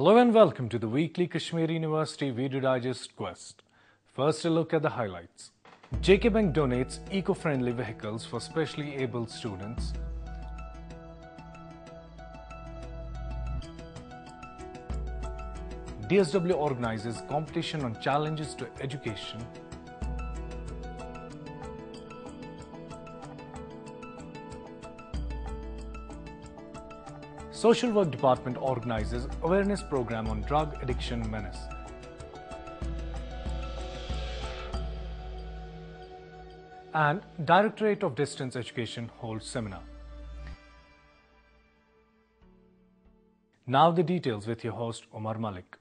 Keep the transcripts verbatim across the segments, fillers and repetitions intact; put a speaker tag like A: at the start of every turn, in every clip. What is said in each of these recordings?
A: Hello and welcome to the weekly Kashmir University Video Digest Quest. First, a look at the highlights. J K Bank donates eco-friendly vehicles for specially abled students. D S W organizes competition on challenges to education. Social Work Department organizes awareness program on drug addiction menace. And Directorate of Distance Education holds seminar. Now the details with your host Omar Malik.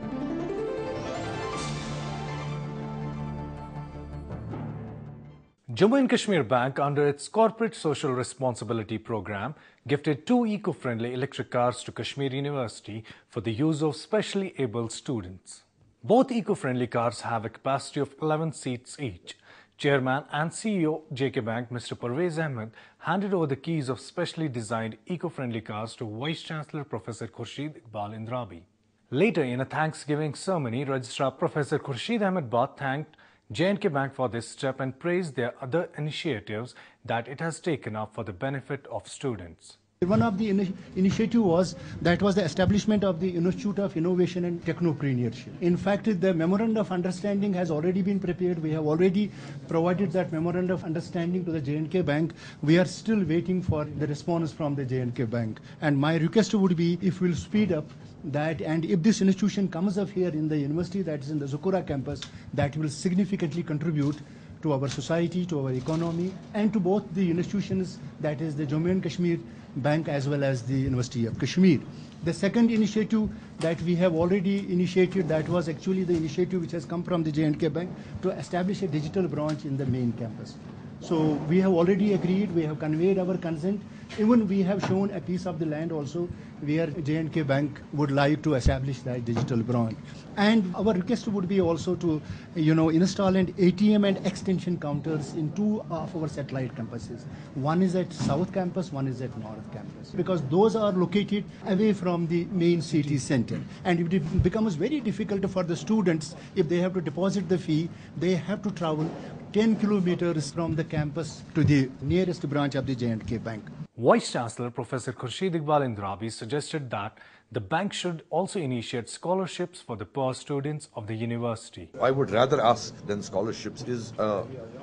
A: Jammu and Kashmir Bank, under its Corporate Social Responsibility Program, gifted two eco-friendly electric cars to Kashmir University for the use of specially abled students. Both eco-friendly cars have a capacity of eleven seats each. Chairman and C E O J K Bank, Mister Parvez Ahmed, handed over the keys of specially designed eco-friendly cars to Vice Chancellor Professor Khurshid Iqbal Indrabi. Later, in a Thanksgiving ceremony, Registrar Professor Khurshid Ahmed Bhat thanked J and K Bank for this step and praised their other initiatives that it has taken up for the benefit of students.
B: One of the ini initiative was that was the establishment of the Institute of Innovation and Technopreneurship. In fact, the memorandum of understanding has already been prepared. We have already provided that memorandum of understanding to the J and K Bank. We are still waiting for the response from the J and K Bank. And my request would be, if we'll speed up that, and if this institution comes up here in the university, that is in the Zukura campus, that will significantly contribute to our society, to our economy, and to both the institutions, that is the Jammu and Kashmir Bank as well as the University of Kashmir. The second initiative that we have already initiated, that was actually the initiative which has come from the J and K Bank to establish a digital branch in the main campus. So we have already agreed, we have conveyed our consent. Even we have shown a piece of the land also where J and K Bank would like to establish that digital branch. And our request would be also to, you know, install an A T M and extension counters in two of our satellite campuses. One is at South Campus, one is at North Campus. Because those are located away from the main city center. And it becomes very difficult for the students, if they have to deposit the fee, they have to travel ten kilometers from the campus to the nearest branch of the J and K Bank.
A: Vice Chancellor Professor Khurshid Iqbal Indrabi suggested that the bank should also initiate scholarships for the poor students of the university.
C: I would rather ask than scholarships is a,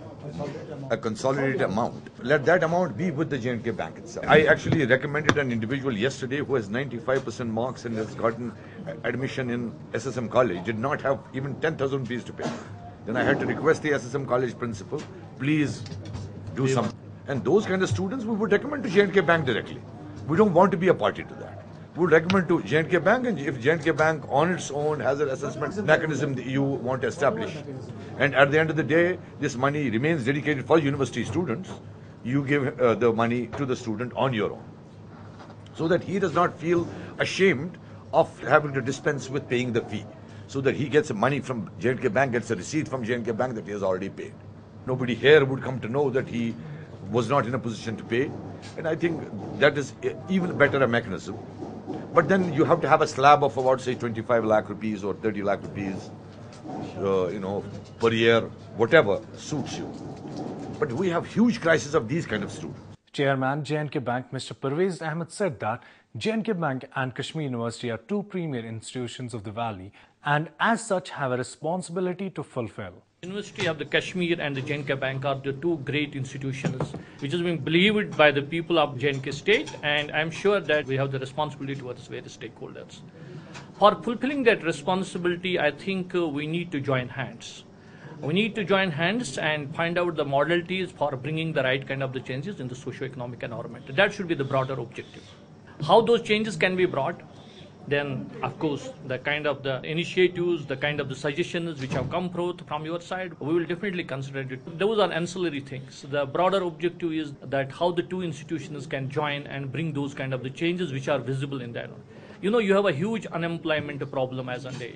C: a consolidated amount. Let that amount be with the J and K Bank itself. I actually recommended an individual yesterday who has ninety-five percent marks and has gotten admission in S S M College, did not have even ten thousand rupees to pay. Then I had to request the S S M College principal, please do something. And those kind of students we would recommend to J and K Bank directly. We don't want to be a party to that. We would recommend to J and K Bank, and if J and K Bank on its own has an assessment mechanism that you want to establish, and at the end of the day, this money remains dedicated for university students, you give uh, the money to the student on your own, so that he does not feel ashamed of having to dispense with paying the fee, so that he gets money from J and K Bank, gets a receipt from J and K Bank that he has already paid. Nobody here would come to know that he was not in a position to pay, and I think that is even better a mechanism. But then you have to have a slab of about, say, twenty-five lakh rupees or thirty lakh rupees, uh, you know, per year, whatever suits you. But we have huge crisis of these kind of students.
A: Chairman J and K Bank Mister Parvez Ahmed said that J and K Bank and Kashmir University are two premier institutions of the valley and as such have a responsibility to fulfill.
D: University of the Kashmir and the J and K Bank are the two great institutions which has been believed by the people of J and K state, and I'm sure that we have the responsibility towards various stakeholders. For fulfilling that responsibility, I think uh, we need to join hands. We need to join hands and find out the modalities for bringing the right kind of the changes in the socio-economic environment. That should be the broader objective. How those changes can be brought, then of course the kind of the initiatives, the kind of the suggestions which have come forth from your side, we will definitely consider it. Those are ancillary things. The broader objective is that how the two institutions can join and bring those kind of the changes which are visible in that. You know, you have a huge unemployment problem as on date.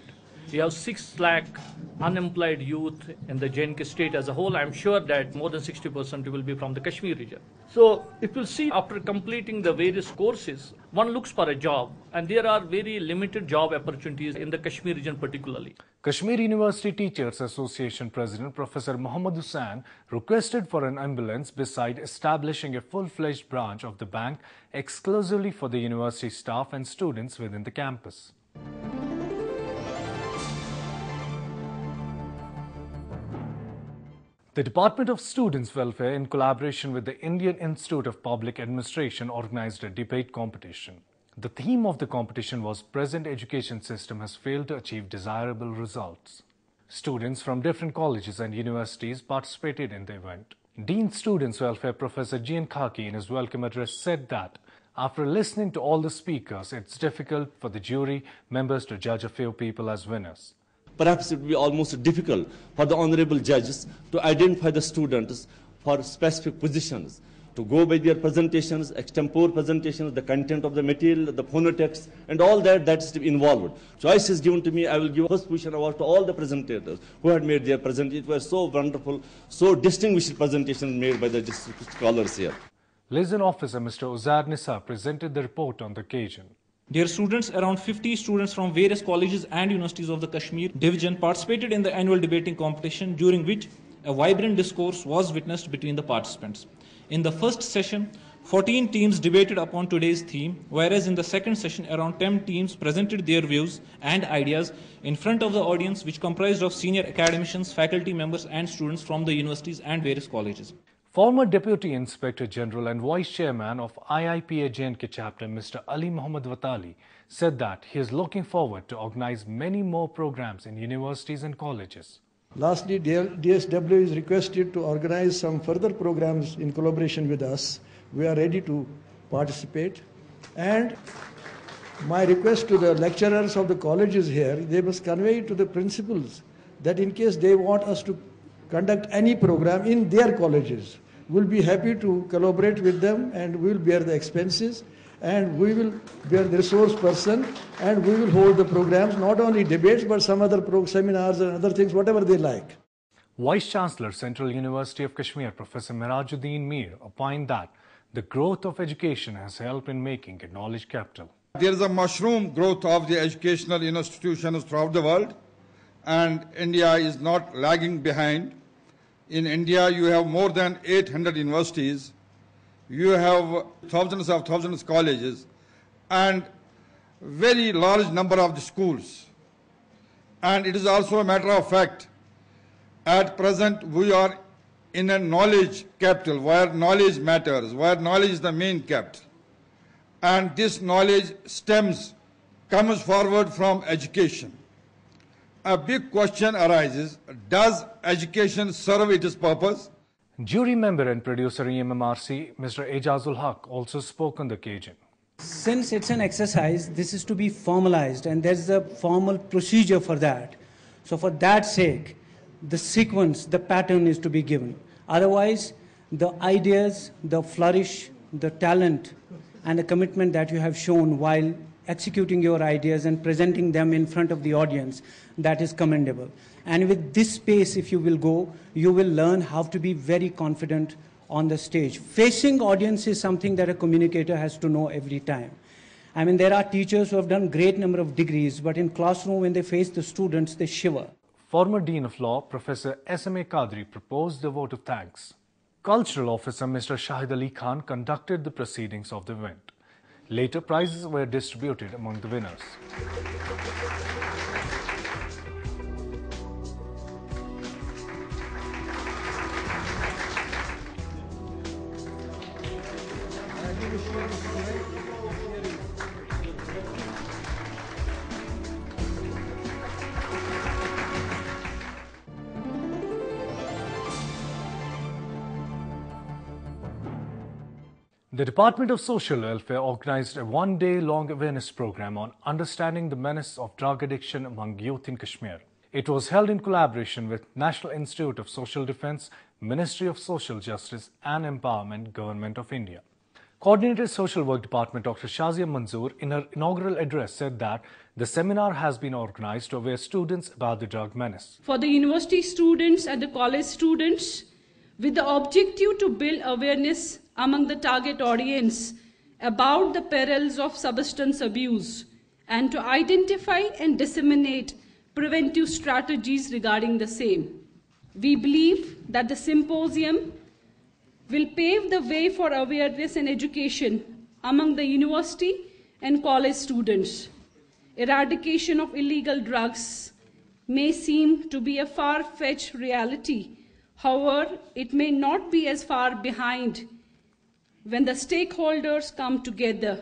D: We have six lakh unemployed youth in the J and K state as a whole. I'm sure that more than sixty percent will be from the Kashmir region. So if you'll see, after completing the various courses, one looks for a job, and there are very limited job opportunities in the Kashmir region particularly.
A: Kashmir University Teachers Association President Professor Mohammad Hussain requested for an ambulance beside establishing a full-fledged branch of the bank exclusively for the university staff and students within the campus. The Department of Students' Welfare, in collaboration with the Indian Institute of Public Administration, organized a debate competition. The theme of the competition was "Present Education System has failed to achieve desirable results." Students from different colleges and universities participated in the event. Dean Students' Welfare Professor Gian Khaki in his welcome address said that after listening to all the speakers, it's difficult for the jury members to judge a few people as winners.
E: Perhaps it would be almost difficult for the honorable judges to identify the students for specific positions, to go by their presentations, extempore presentations, the content of the material, the phonetics, and all that that is involved. Choice is given to me. I will give first position award to all the presentators who had made their presentations. It was so wonderful, so distinguished presentations made by the scholars here.
A: Liaison Officer Mister Uzair Nisa presented the report on the occasion.
F: Dear students, around fifty students from various colleges and universities of the Kashmir division participated in the annual debating competition, during which a vibrant discourse was witnessed between the participants. In the first session, fourteen teams debated upon today's theme, whereas in the second session, around ten teams presented their views and ideas in front of the audience, which comprised of senior academicians, faculty members, and students from the universities and various colleges.
A: Former Deputy Inspector General and Vice Chairman of I I P A J and K chapter, Mister Ali Muhammad Watali, said that he is looking forward to organize many more programs in universities and colleges.
G: Lastly, D S W is requested to organize some further programs in collaboration with us. We are ready to participate. And my request to the lecturers of the colleges here, they must convey to the principals that in case they want us to conduct any program in their colleges, we'll be happy to collaborate with them, and we'll bear the expenses, and we will bear the resource person, and we will hold the programs, not only debates, but some other pro seminars and other things, whatever they like.
A: Vice Chancellor, Central University of Kashmir, Professor Mirajuddin Mir, opined that the growth of education has helped in making a knowledge capital.
H: There is a mushroom growth of the educational institutions throughout the world, and India is not lagging behind. In India, you have more than eight hundred universities, you have thousands of thousands of colleges, and very large number of the schools. And it is also a matter of fact, at present we are in a knowledge capital, where knowledge matters, where knowledge is the main capital. And this knowledge stems, comes forward from education. A big question arises, does education serve its purpose?
A: Jury member and producer E M M R C, Mister Ejazul Haq, also spoke on the occasion.
I: Since it's an exercise, this is to be formalized, and there's a formal procedure for that. So for that sake, the sequence, the pattern is to be given. Otherwise, the ideas, the flourish, the talent, and the commitment that you have shown while executing your ideas and presenting them in front of the audience, that is commendable. And with this pace, if you will go, you will learn how to be very confident on the stage. Facing audience is something that a communicator has to know every time. I mean, there are teachers who have done great number of degrees, but in classroom, when they face the students, they shiver.
A: Former Dean of Law, Professor S M A Qadri, proposed the vote of thanks. Cultural Officer Mister Shahid Ali Khan conducted the proceedings of the event. Later, prizes were distributed among the winners. The Department of Social Welfare organized a one-day-long awareness program on understanding the menace of drug addiction among youth in Kashmir. It was held in collaboration with National Institute of Social Defense, Ministry of Social Justice and Empowerment, Government of India. Coordinator Social Work Department Doctor Shazia Manzoor in her inaugural address said that the seminar has been organized to aware students about the drug menace.
J: For the university students and the college students, with the objective to build awareness among the target audience about the perils of substance abuse and to identify and disseminate preventive strategies regarding the same. We believe that the symposium will pave the way for awareness and education among the university and college students. Eradication of illegal drugs may seem to be a far-fetched reality. However, it may not be as far behind when the stakeholders come together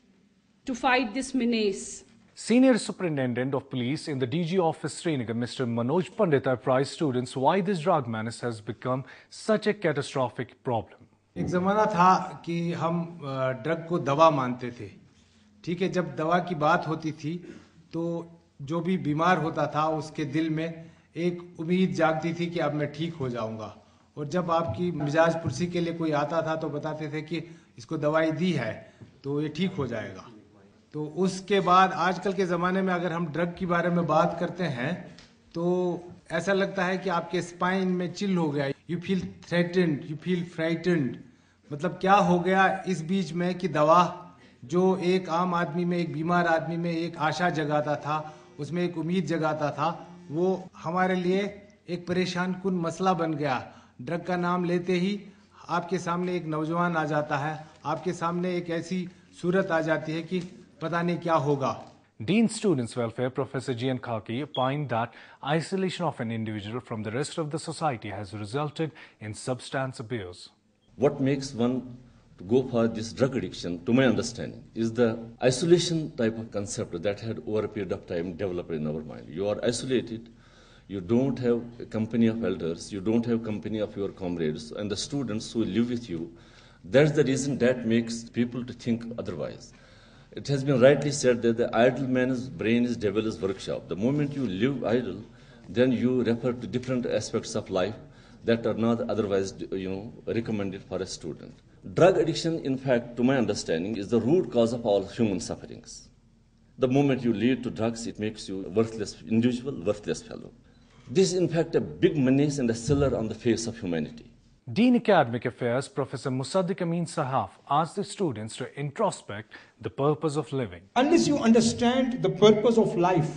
J: to fight this menace.
A: Senior Superintendent of Police in the D G office Srinagar, Mister Manoj Pandit, apprised students why this drug menace has become such a catastrophic problem.
K: एक ज़माना था कि हम drug को दवा मानते थे, ठीक है। जब दवा की बात होती थी तो जो भी बीमार होता था उसके दिल में एक उम्मीद जागती थी कि अब मैं ठीक हो जाऊंगा, और जब आपकी मिजाज पुरसी के लिए कोई आता था तो बताते थे कि इसको दवाई दी है तो ये ठीक हो जाएगा। तो उसके बाद आजकल के ज़माने में अगर हम ड्रग के बारे में बात करते हैं तो ऐसा लगता है कि आपके स्पाइन में चिल हो गया, you feel threatened, you feel frightened. मतलब क्या हो गया इस बीच में कि दवा जो एक आम आदमी में, एक बीमार आदमी में एक आशा जगाता था, उसमें एक उम्मीद जगाता था, वो हमारे लिए एक परेशान कुन मसला बन गया। ड्रग का नाम लेते ही आपके सामने एक नौजवान आ जाता है, आपके सामने एक ऐसी सूरत आ जाती है कि पता नहीं क्या होगा।
A: Dean Students Welfare Professor G N Khaki opined that isolation of an individual from the rest of the society has resulted in substance abuse.
E: What makes one to go for this drug addiction, to my understanding, is the isolation type of concept that had over a period of time developed in our mind. You are isolated, you don't have a company of elders, you don't have company of your comrades and the students who live with you. That's the reason that makes people to think otherwise. It has been rightly said that the idle man's brain is devil's workshop. The moment you live idle, then you refer to different aspects of life that are not otherwise, you know, recommended for a student. Drug addiction, in fact, to my understanding, is the root cause of all human sufferings. The moment you lead to drugs, it makes you a worthless individual, worthless fellow. This is, in fact, a big menace and a seller on the face of humanity.
A: Dean Academic Affairs Professor Musaddiq Amin Sahaf asked the students to introspect the purpose of living.
L: Unless you understand the purpose of life,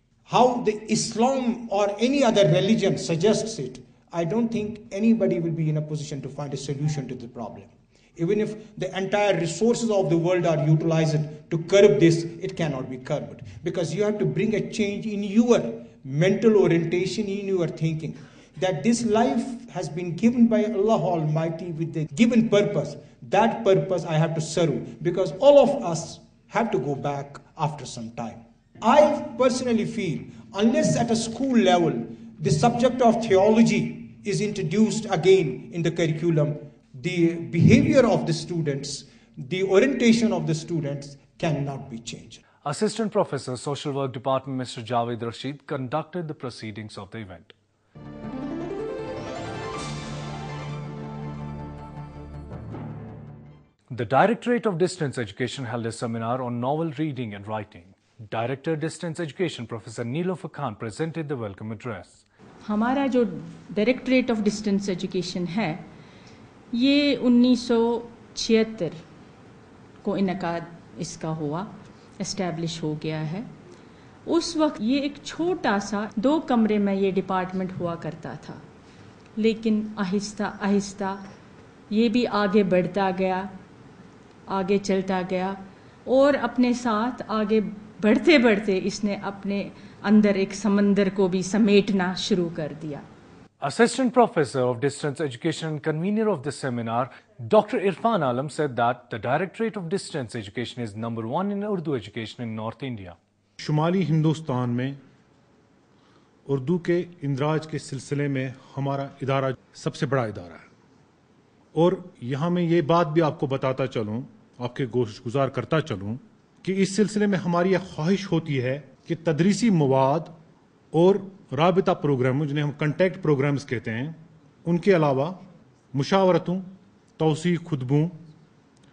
L: how the Islam or any other religion suggests it, I don't think anybody will be in a position to find a solution to the problem. Even if the entire resources of the world are utilized to curb this, it cannot be curbed. Because you have to bring a change in your mental orientation, in your thinking. That this life has been given by Allah Almighty with a given purpose. That purpose I have to serve, because all of us have to go back after some time. I personally feel, unless at a school level, the subject of theology is introduced again in the curriculum, the behavior of the students, the orientation of the students cannot be changed.
A: Assistant Professor, Social Work Department Mister Javed Rashid conducted the proceedings of the event. The Directorate of Distance Education held a seminar on novel reading and writing. Director Distance Education Professor Nilofer Khan presented the welcome address.
M: हमारा जो directorate of distance education है ये उन्नीस सौ छिहत्तर को इनकाद इसका हुआ, एस्टैब्लिश हो गया है। उस वक्त ये एक छोटा सा दो कमरे में ये डिपार्टमेंट हुआ करता था, लेकिन आहिस्ता आहिस्ता ये भी आगे बढ़ता गया, आगे चलता गया और अपने साथ आगे बढ़ते बढ़ते इसने अपने अंदर एक समंदर को भी समेटना शुरू कर दिया।
A: Assistant Professor of Distance Education and convener of the seminar, Doctor Irfan Alam said that the Directorate of Distance Education is number one in Urdu education in North India.
N: शुमाली हिंदुस्तान में उर्दू के इंदराज के सिलसिले में हमारा इदारा सबसे बड़ा इदारा है, और यहाँ मैं ये बात भी आपको बताता चलूँ, आपके गोशगुजार करता चलूँ कि इस सिलसिले में हमारी एक ख्वाहिश होती है कि तदरीसी मवाद और राबिता प्रोग्राम, जिन्हें हम कंटैक्ट प्रोग्राम्स कहते हैं, उनके अलावा मुशावरतों, तौसी खुतबों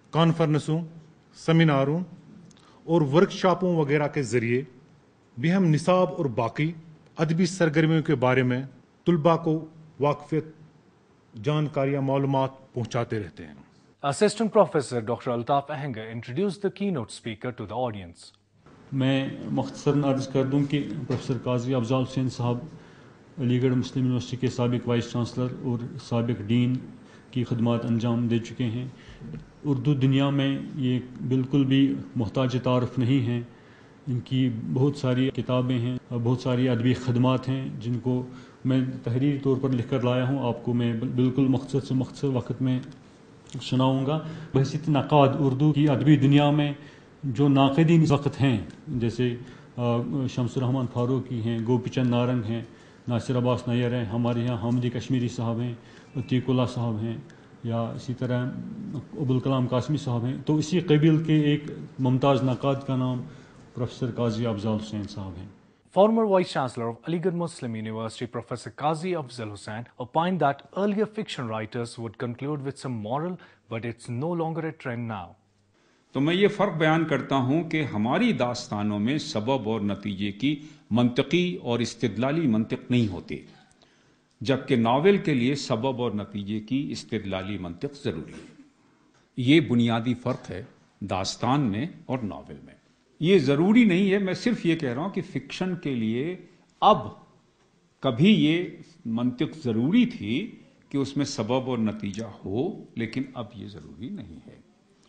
N: کانفرنسوں، سیمیناروں اور ورکشاپوں وغیرہ کے ذریعے بھی ہم نصاب اور باقی ادبی سرگرمیوں کے بارے میں طلباء کو واقفیت، جانکاریاں، معلومات پہنچاتے رہتے ہیں.
A: Assistant Professor Doctor Altaf Ahengar introduced the keynote speaker to the audience.
O: میں مختصراً عرض کر دوں کہ پروفیسر قاضی افضال حسین صاحب علی گڑھ مسلم یونیورسٹی کے سابق وائس چانسلر اور سابق ڈین کی خدمات انجام دے چکے ہیں. اردو دنیا میں یہ بالکل بھی محتاج تعارف نہیں ہیں. ان کی بہت ساری کتابیں ہیں، بہت ساری ادبی خدمات ہیں جن کو میں تحریری طور پر لکھ کر لایا ہوں. آپ کو میں بالکل مختصر سے مختصر وقت میں سناؤں گا. بحیثیت نقاد اردو کی ادبی دنیا میں جو ناقدین اس وقت ہیں، جیسے شمس الرحمان فاروقی ہیں، گوپی چند نارنگ ہیں، ناصر عباس نیر ہیں، ہمارے یہاں حامدی کشمیری صاحب ہیں، عتیق اللہ صاحب ہیں، یا اسی طرح ابوالکلام قاسمی صاحب ہیں. تو اسی قبیل کے ایک ممتاز نقاد کا نام پروفیسر قاضی افضال حسین صاحب ہیں.
A: Former Vice Chancellor of Aligarh Muslim University, Professor Qazi Afzal Hussain, opined that earlier fiction writers would conclude with some moral, but it's no longer a trend now.
P: تو میں یہ فرق بیان کرتا ہوں کہ ہماری داستانوں میں سبب اور نتیجے کی منطقی اور استدلالی منطق نہیں ہوتی، جبکہ ناول کے لیے سبب اور نتیجے کی استدلالی منطق ضروری ہے. یہ بنیادی فرق ہے داستان میں اور ناول میں. یہ ضروری نہیں ہے، میں صرف یہ کہہ رہا ہوں کہ فکشن کے لیے اب کبھی یہ منطق ضروری تھی کہ اس میں سبب اور نتیجہ ہو، لیکن اب یہ ضروری نہیں ہے.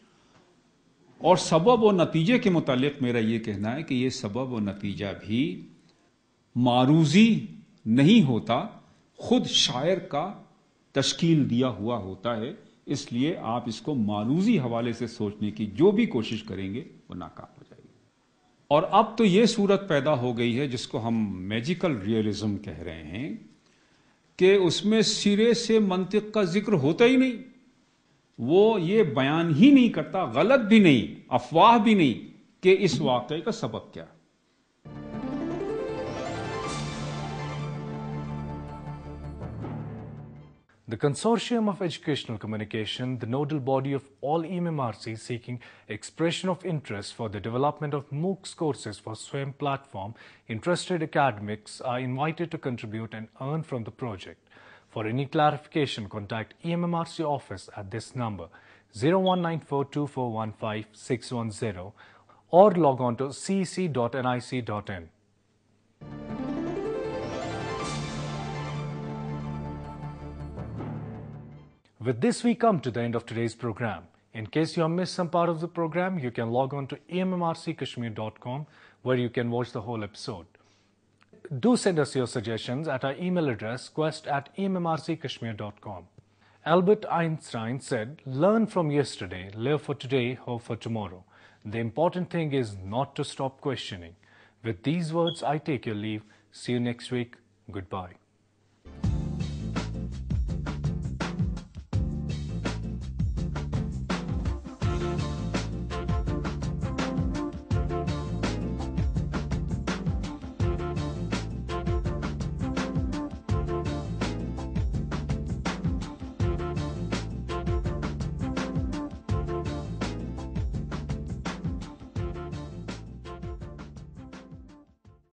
P: اور سبب اور نتیجے کے متعلق میرا یہ کہنا ہے کہ یہ سبب اور نتیجہ بھی معروضی نہیں ہوتا، خود شاعر کا تشکیل دیا ہوا ہوتا ہے. اس لیے آپ اس کو معروضی حوالے سے سوچنے کی جو بھی کوشش کریں گے وہ ناکام ہو جائے گی. اور اب تو یہ صورت پیدا ہو گئی ہے جس کو ہم میجیکل ریئلزم کہہ رہے ہیں کہ اس میں سرے سے منطق کا ذکر ہوتا ہی نہیں. وہ یہ بیان ہی نہیں کرتا، غلط بھی نہیں، افواہ بھی نہیں، کہ اس واقعے کا سبب کیا.
A: The Consortium of Educational Communication, the nodal body of all E M M R C seeking expression of interest for the development of MOOCs courses for SWAYAM platform, interested academics are invited to contribute and earn from the project. For any clarification, contact E M M R C office at this number zero one nine four two four one five six one zero or log on to c e c dot n i c dot in. With this, we come to the end of today's program. In case you have missed some part of the program, you can log on to e m m r c kashmir dot com where you can watch the whole episode. Do send us your suggestions at our email address quest at e m m r c kashmir dot com. Albert Einstein said, "Learn from yesterday, live for today, hope for tomorrow. The important thing is not to stop questioning." With these words, I take your leave. See you next week. Goodbye.